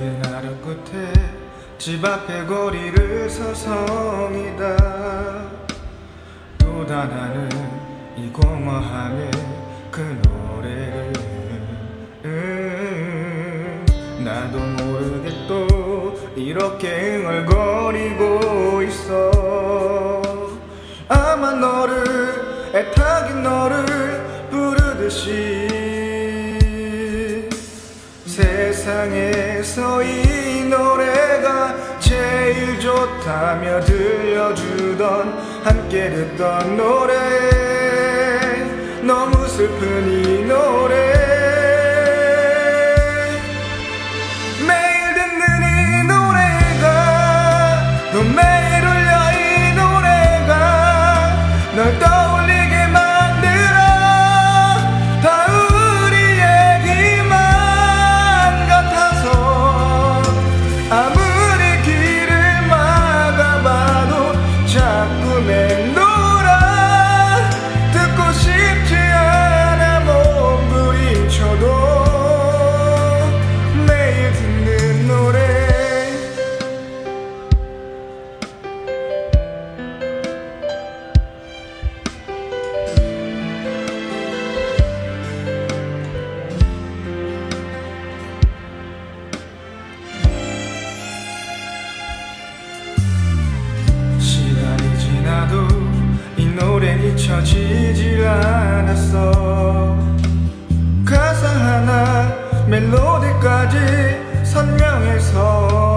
긴 하루 끝에 집 앞에 거리를 서성이다. 또 단하는 이 공허함에 그 노래를 나도 모르게 또 이렇게 흥얼거리고 있어. 아마 너를 애타게 너를 부르듯이 세상에서 이 노래가 제일 좋다며 들려주던 함께 듣던 노래, 너무 슬픈 이 노래. 매일 듣는 이 노래가 또 매일 울려 이 노래가 널 떠올리게 만들어. 다 우리 얘기만 같아서 아무리 길을 막아봐도 자꾸 맴돌아. 듣고 싶지 않아 몸부림쳐도 매일 듣는 노래. 시간이 지나도 이 노래는 잊혀지질 않았어. 가사 하나 멜로디까지 선명해서